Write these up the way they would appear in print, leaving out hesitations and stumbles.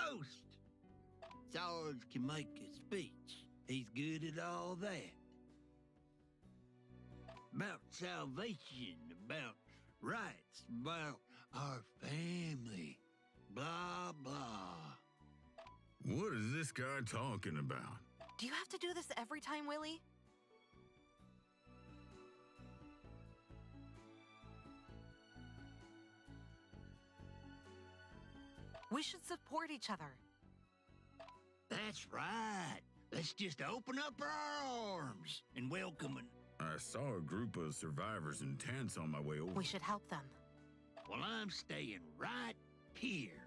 toast. Sarge can make a speech. He's good at all that. About salvation, about rights, about our family. Blah, blah. What is this guy talking about? Do you have to do this every time, Willie? We should support each other. That's right. Let's just open up our arms and welcome. I saw a group of survivors in tents on my way over. We should help them. Well, I'm staying right here.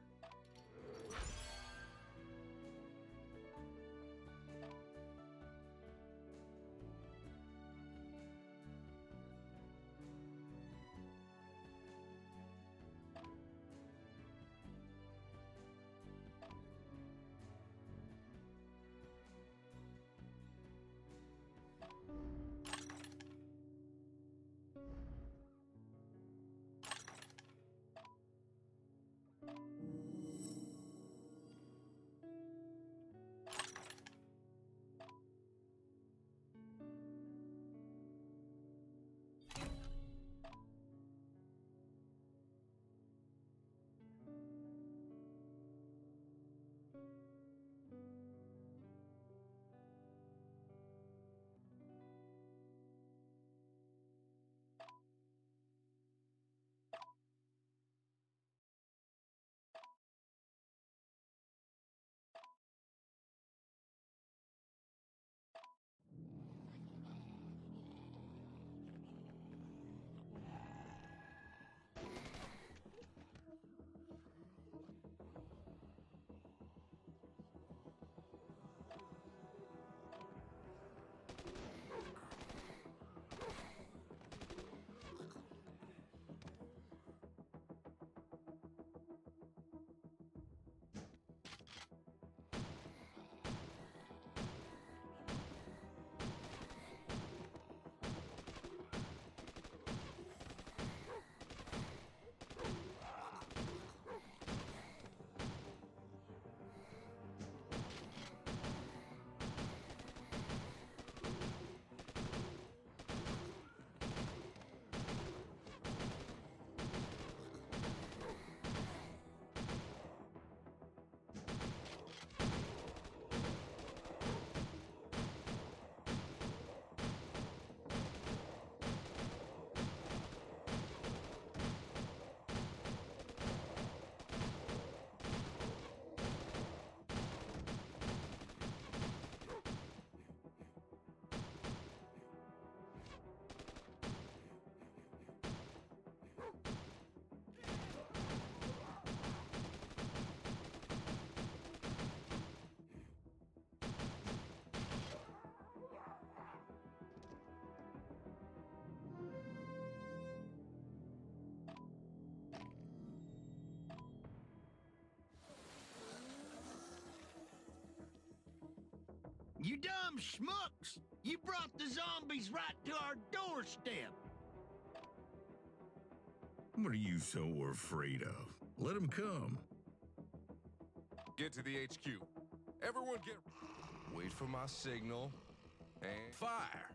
You dumb schmucks! You brought the zombies right to our doorstep! What are you so afraid of? Let them come. Get to the HQ. Everyone get... Wait for my signal. And fire!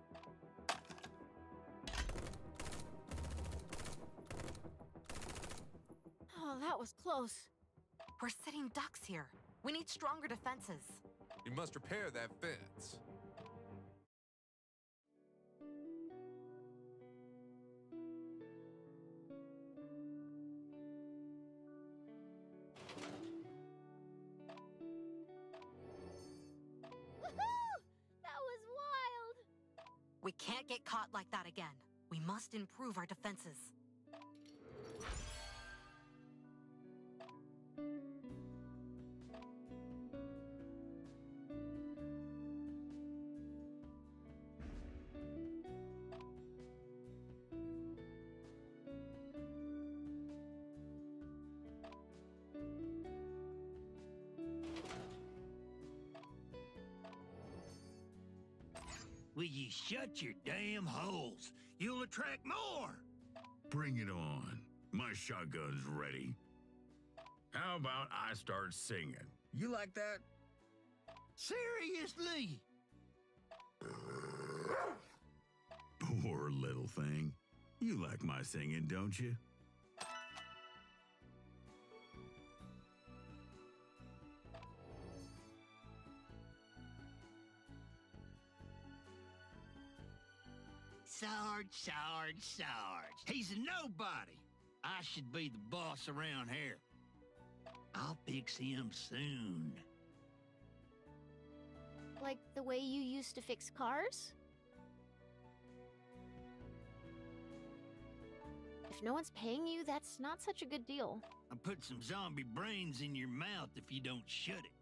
Oh, that was close. We're sitting ducks here. We need stronger defenses. You must repair that fence. Woohoo! That was wild! We can't get caught like that again. We must improve our defenses. Will you shut your damn holes? You'll attract more! Bring it on. My shotgun's ready. How about I start singing? You like that? Seriously? Poor little thing. You like my singing, don't you? Sarge. He's a nobody. I should be the boss around here. I'll fix him soon. Like the way you used to fix cars? If no one's paying you, that's not such a good deal. I'll put some zombie brains in your mouth if you don't shut it.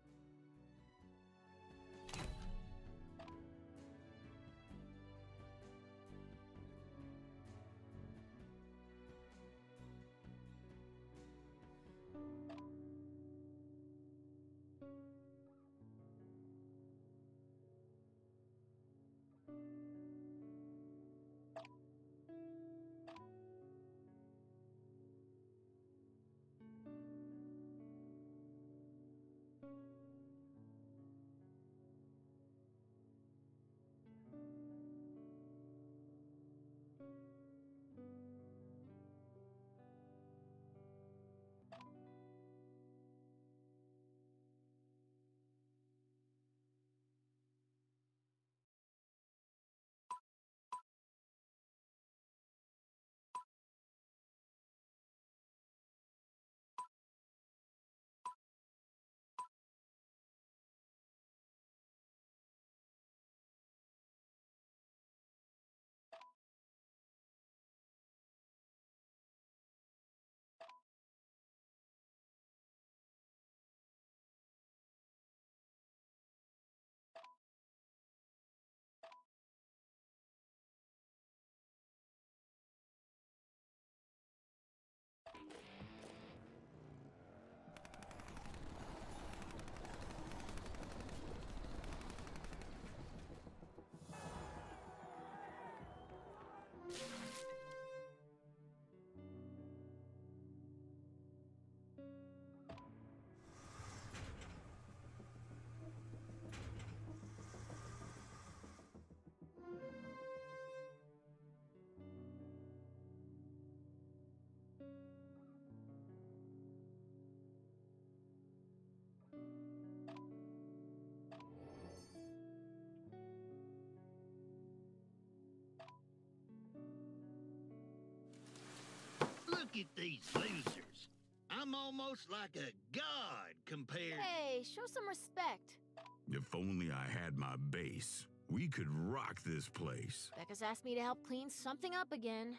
Look at these losers. I'm almost like a god compared... Hey, show some respect. If only I had my base, we could rock this place. Becca's asked me to help clean something up again.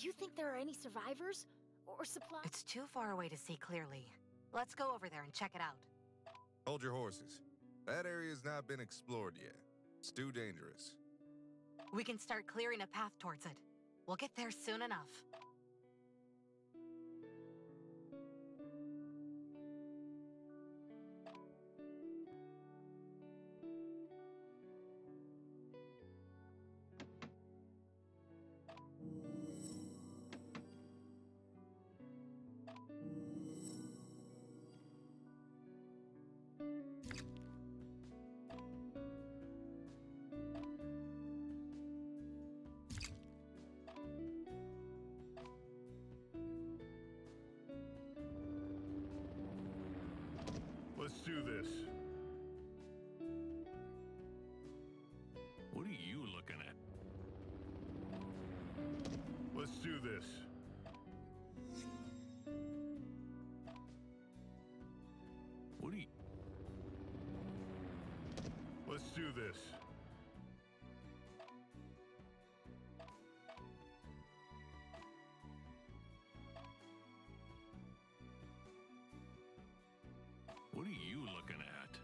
you think there are any survivors? Or supplies? It's too far away to see clearly. Let's go over there and check it out. Hold your horses. That area's not been explored yet. It's too dangerous. We can start clearing a path towards it. We'll get there soon enough. Let's do this. What are you looking at? Let's do this. What are you... Let's do this. What are you looking at?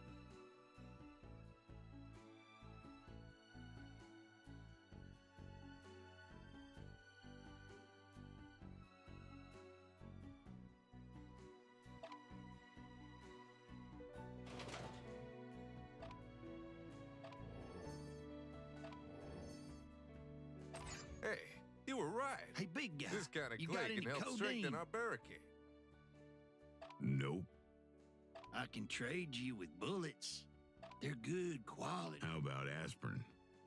Hey, you were right. Hey, big guy. This kind of you got clay any can help codeine? strengthen our barricade. Nope. I can trade you with bullets. They're good quality. How about aspirin?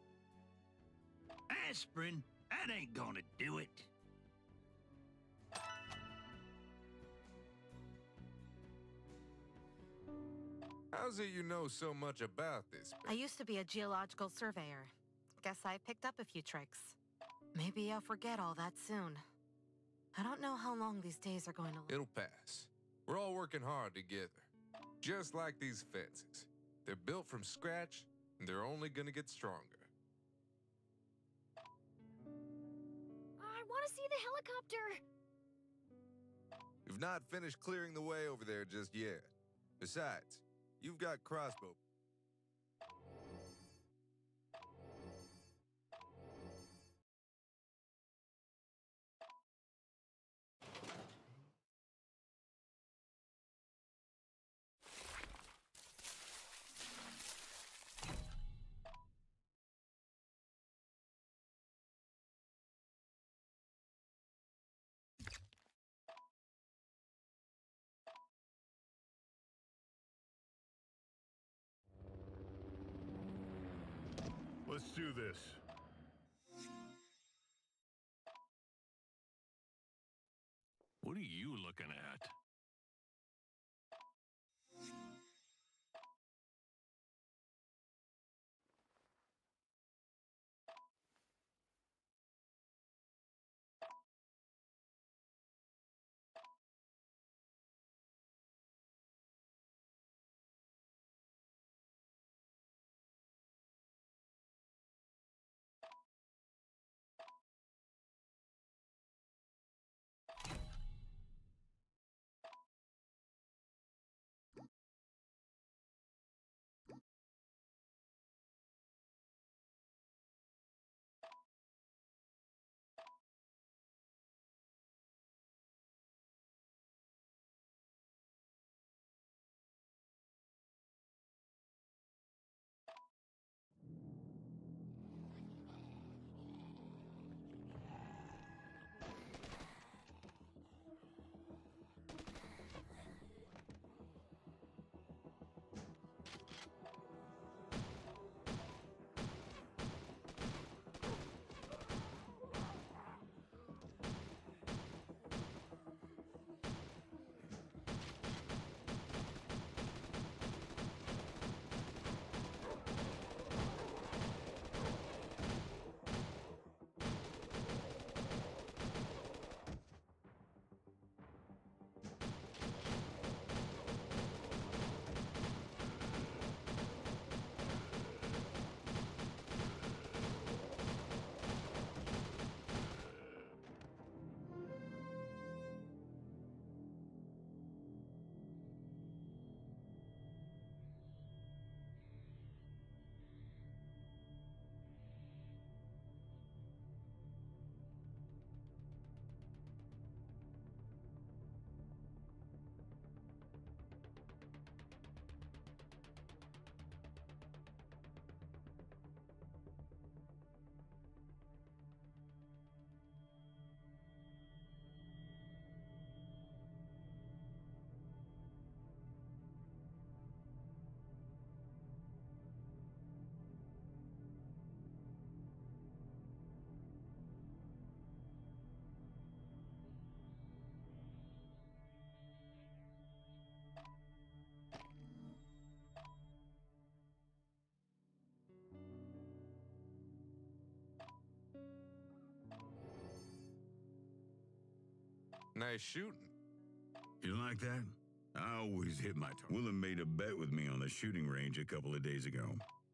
Aspirin? That ain't gonna do it. How's it you know so much about this? I used to be a geological surveyor. Guess I picked up a few tricks. Maybe I'll forget all that soon. I don't know how long these days are going to last. It'll pass. We're all working hard together. Just like these fences. They're built from scratch, and they're only gonna get stronger. I want to see the helicopter. We've not finished clearing the way over there just yet. Besides, you've got crossbow. Let's do this. What are you looking at? Nice shooting. You like that? I always hit my target. Willem made a bet with me on the shooting range a couple of days ago.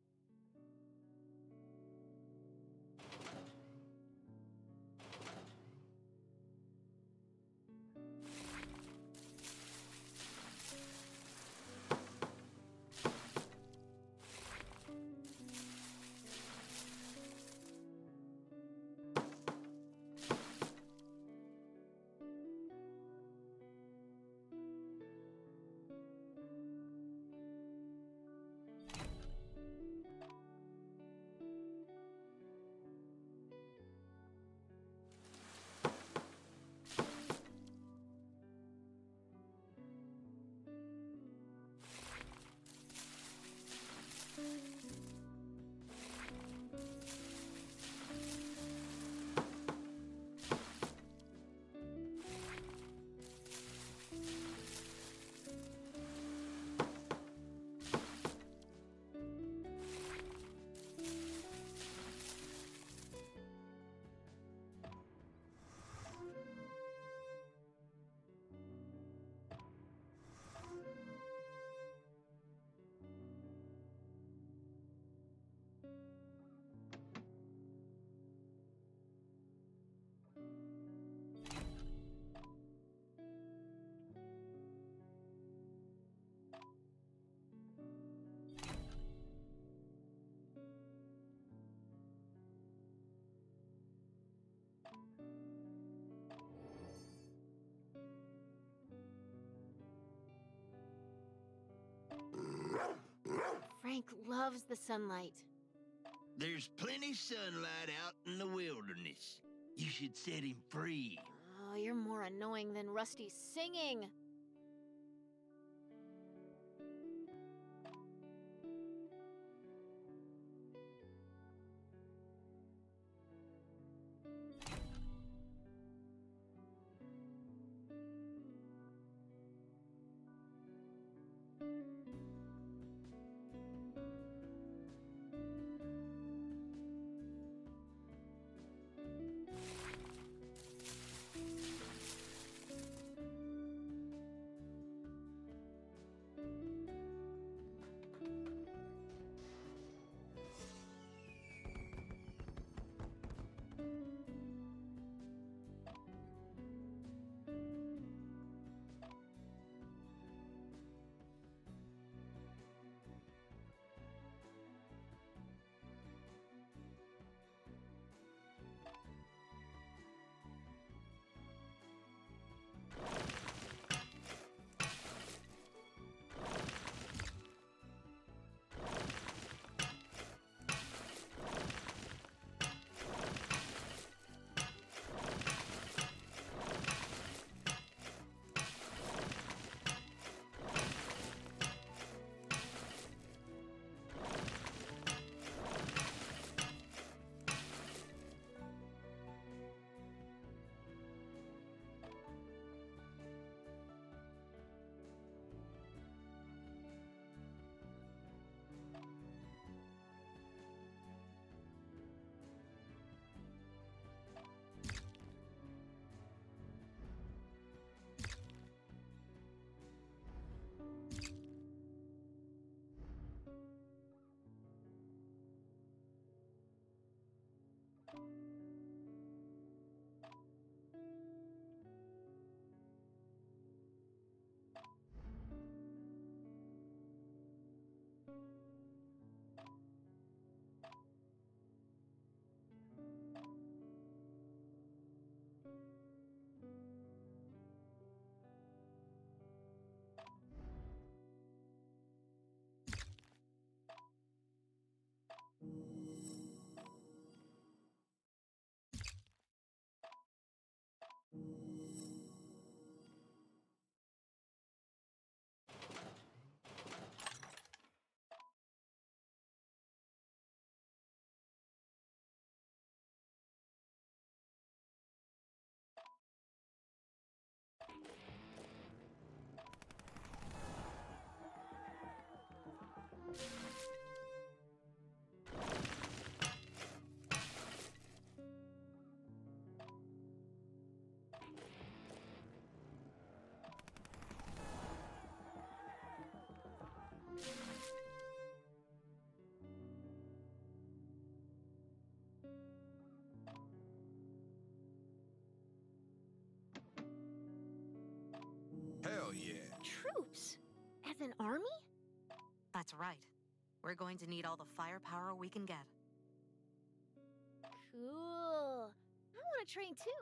Frank loves the sunlight. There's plenty sunlight out in the wilderness. You should set him free. Oh, you're more annoying than Rusty singing. With an army? That's right. We're going to need all the firepower we can get. Cool. I want to train too.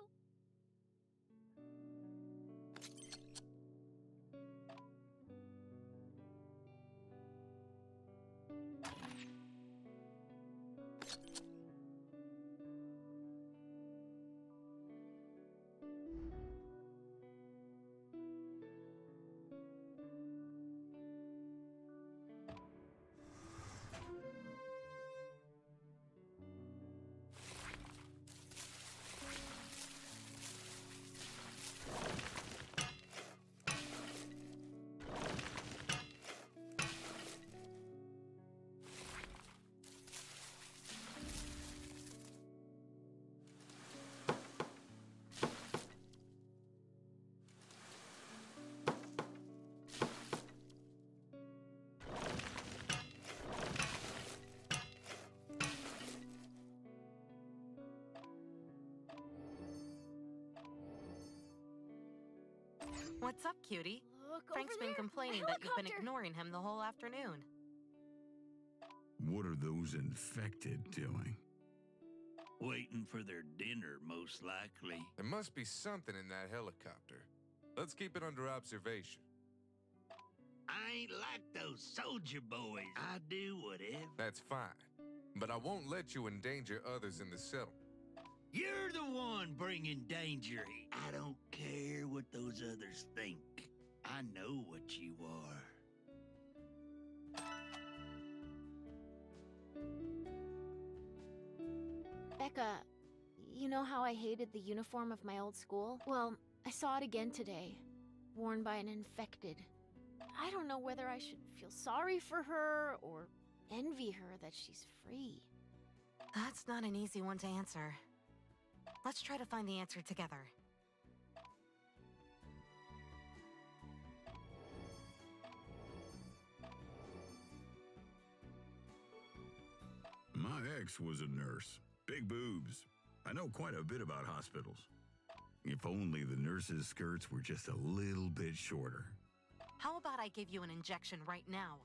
What's up, cutie? Look Frank's over been there, complaining a that you've been helicopter. ignoring him the whole afternoon. What are those infected doing? Waiting for their dinner, most likely. There must be something in that helicopter. Let's keep it under observation. I ain't like those soldier boys. I do whatever. That's fine. But I won't let you endanger others in the settlement. You're the one bringing danger. I don't care what those others think. I know what you are. Becca, you know how I hated the uniform of my old school? Well, I saw it again today, worn by an infected. I don't know whether I should feel sorry for her or envy her that she's free. That's not an easy one to answer. Let's try to find the answer together. My ex was a nurse. Big boobs. I know quite a bit about hospitals. If only the nurses' skirts were just a little bit shorter. How about I give you an injection right now?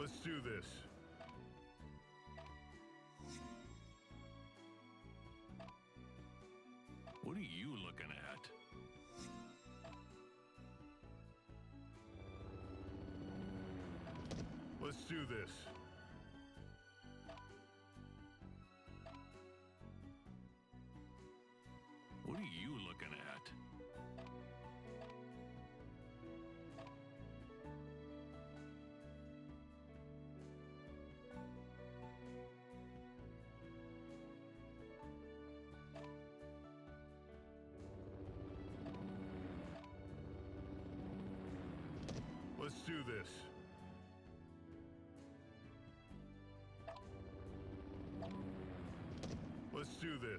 Let's do this. What are you looking at? Let's do this. What are you looking at? Let's do this. Let's do this.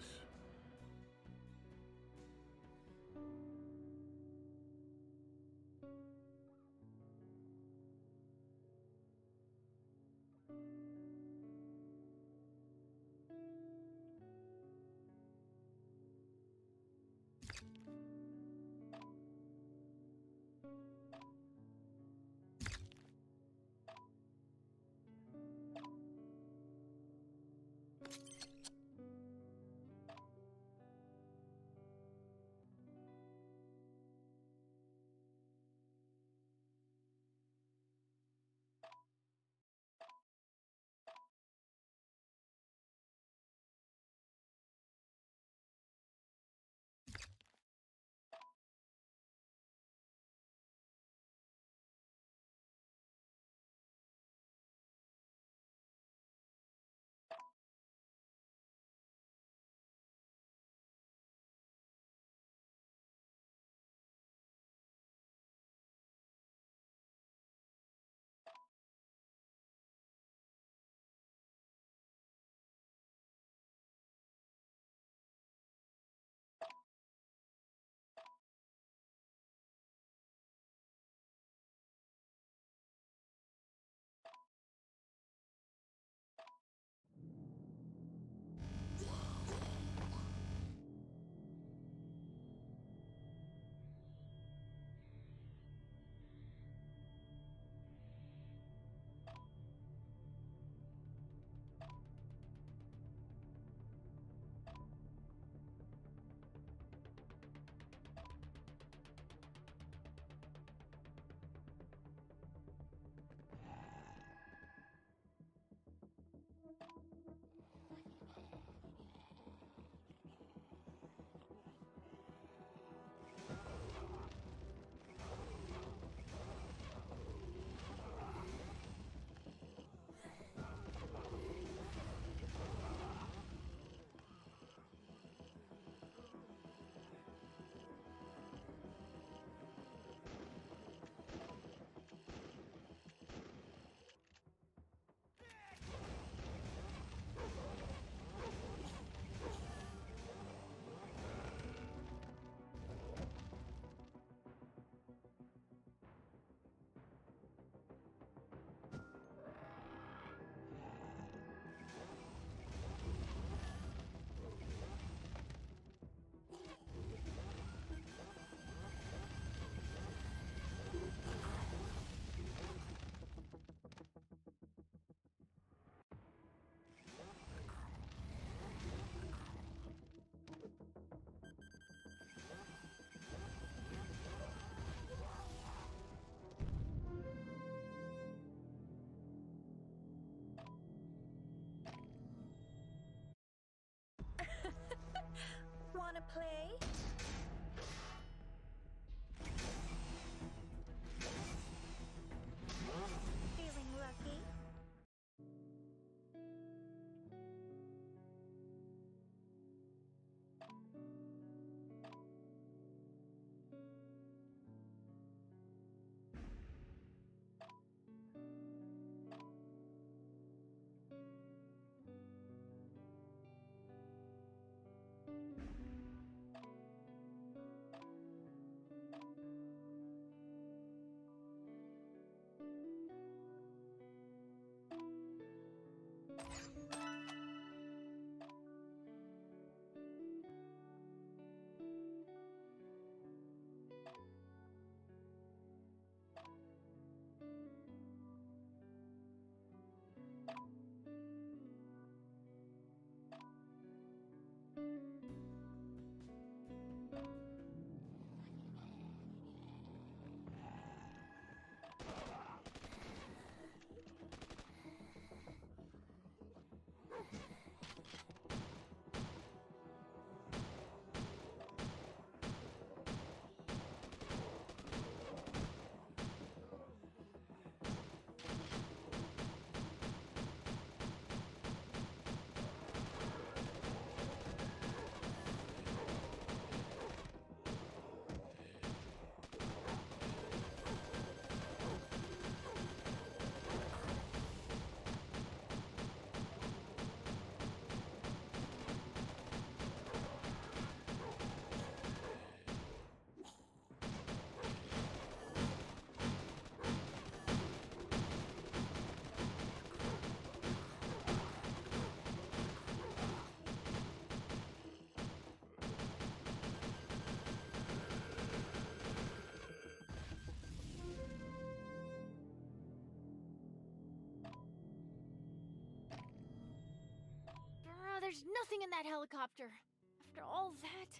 There's nothing in that helicopter. After all that...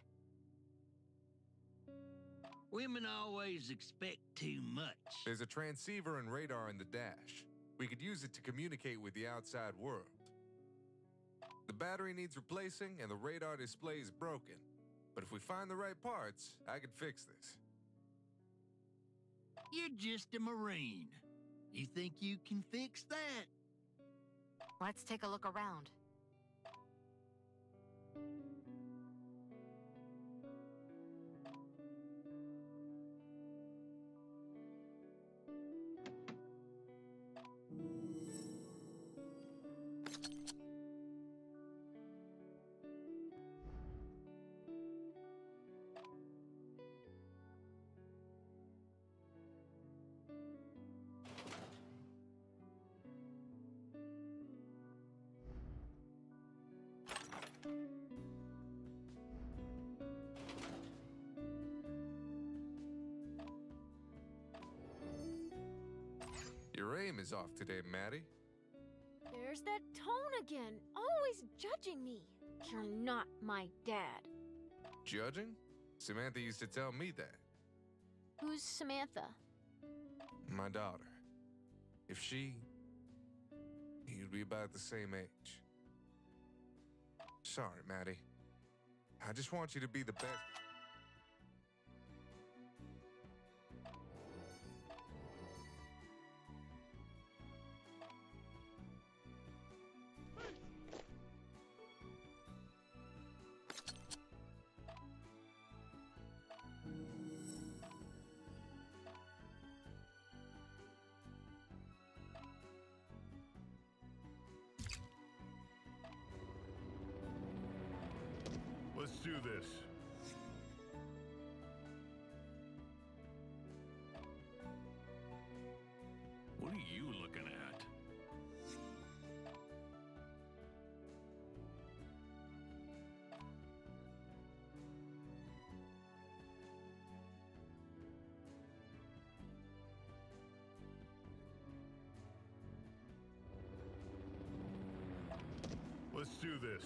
Women always expect too much. There's a transceiver and radar in the dash. We could use it to communicate with the outside world. The battery needs replacing and the radar display is broken. But if we find the right parts, I could fix this. You're just a Marine. You think you can fix that? Let's take a look around. Your aim is off today, Maddie. There's that tone again, always judging me. You're not my dad. Judging? Samantha used to tell me that. Who's Samantha? My daughter. If you'd be about the same age. Sorry, Maddie. I just want you to be the best. Let's do this. What are you looking at? Let's do this.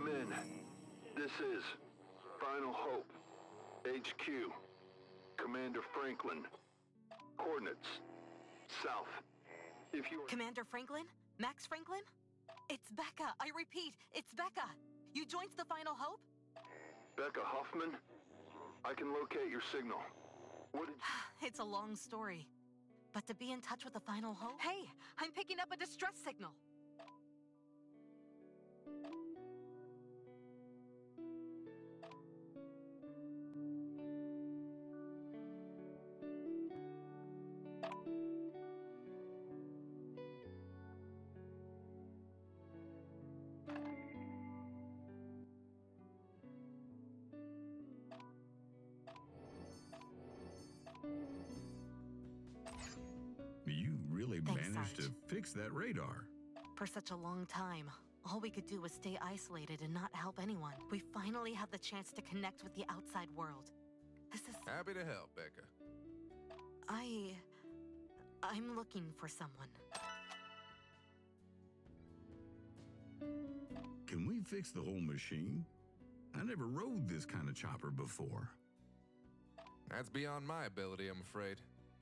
Men, this is Final Hope, HQ, Commander Franklin. Coordinates, south. If you are... Commander Franklin? Max Franklin? It's Becca. I repeat, it's Becca. You joined the Final Hope? Becca Hoffman? I can locate your signal. What did you... It's a long story. But to be in touch with the Final Hope... Hey, I'm picking up a distress signal. You really Thanks, managed to Sarge. fix that radar. For such a long time, all we could do was stay isolated and not help anyone. We finally have the chance to connect with the outside world. This is... Happy to help, Becca. I'm looking for someone. Can we fix the whole machine? I never rode this kind of chopper before. That's beyond my ability, I'm afraid.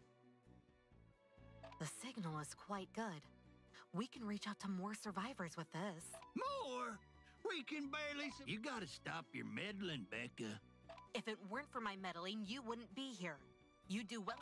The signal is quite good. We can reach out to more survivors with this. More? We can barely... You gotta stop your meddling, Becca. If it weren't for my meddling, you wouldn't be here. You do well.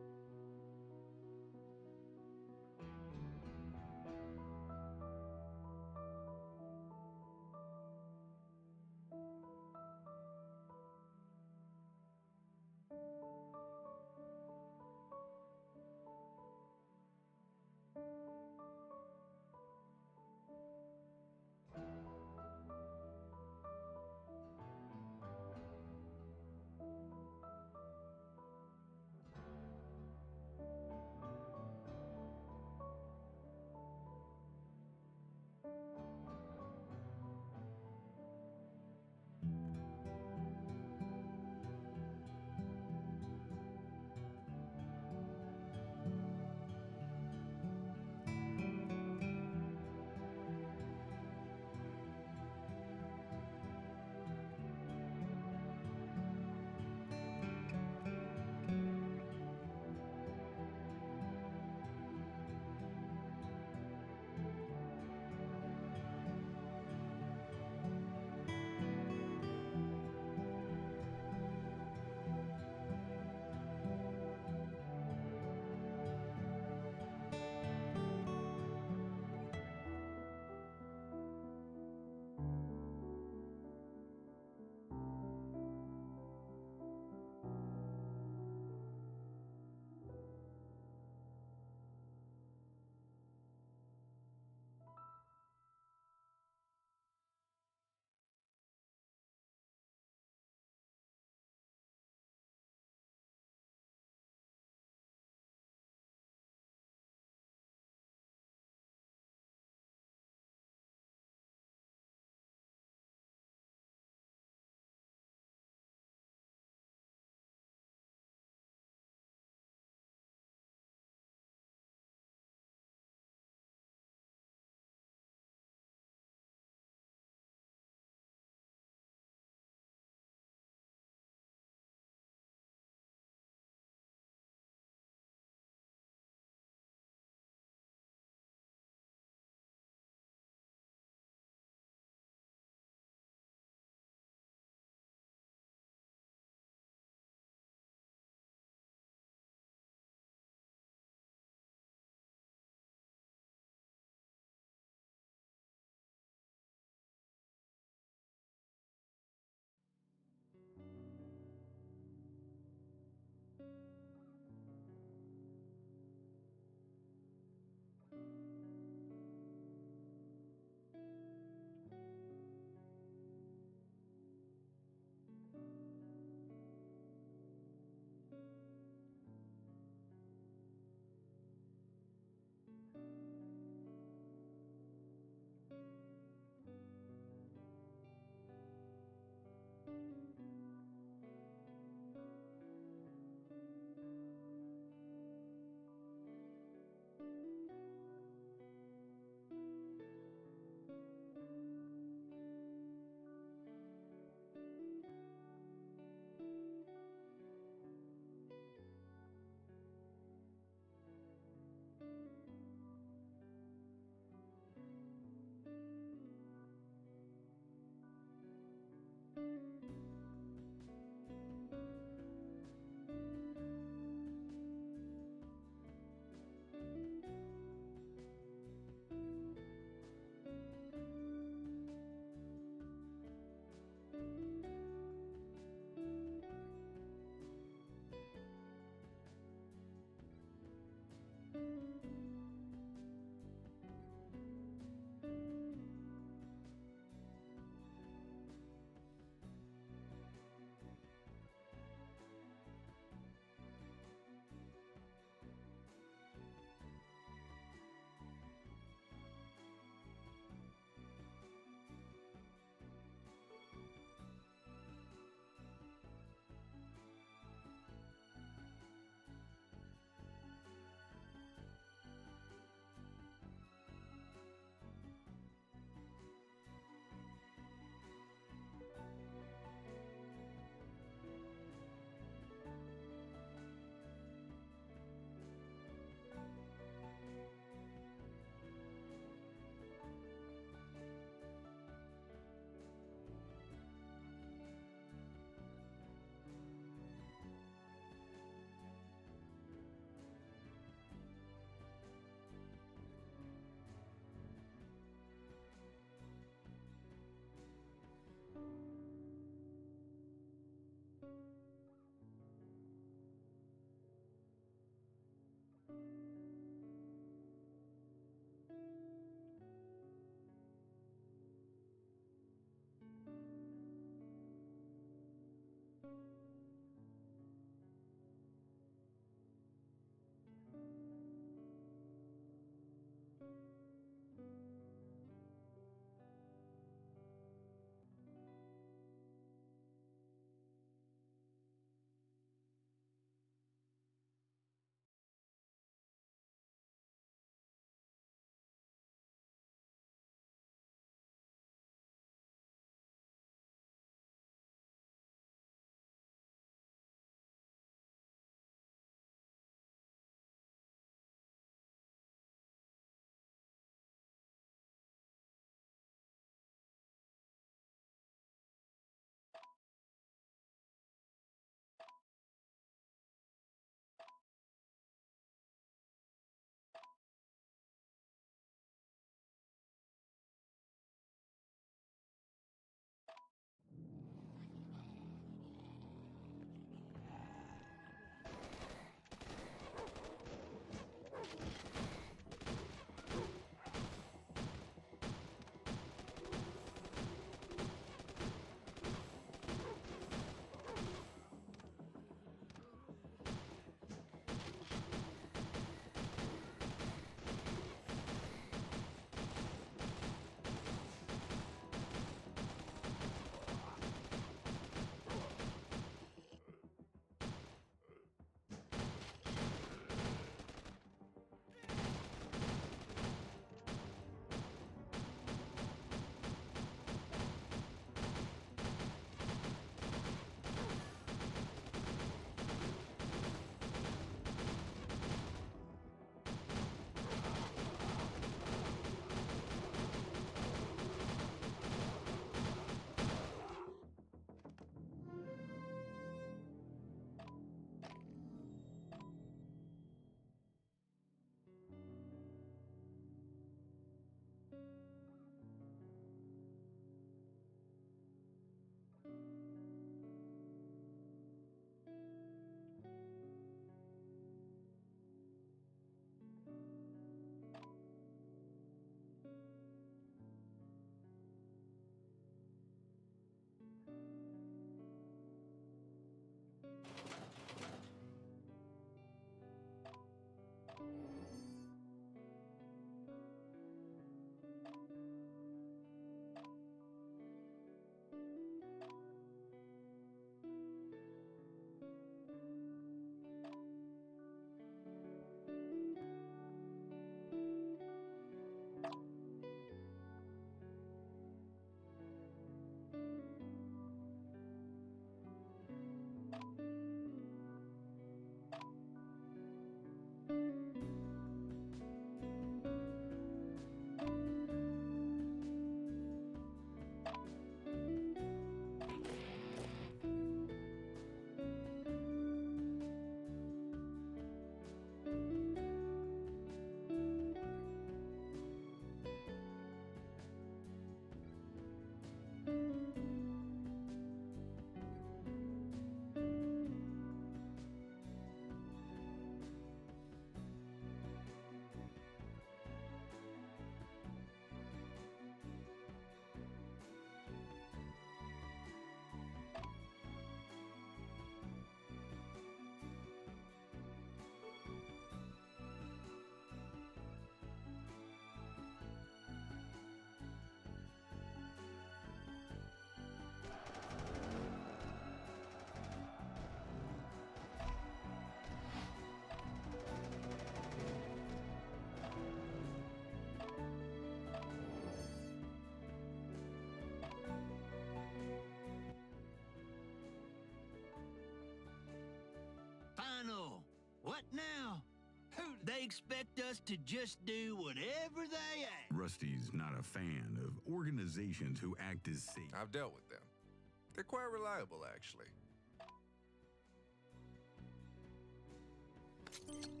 What now? They expect us to just do whatever they ask. Rusty's not a fan of organizations who act as safe. I've dealt with them. They're quite reliable, actually.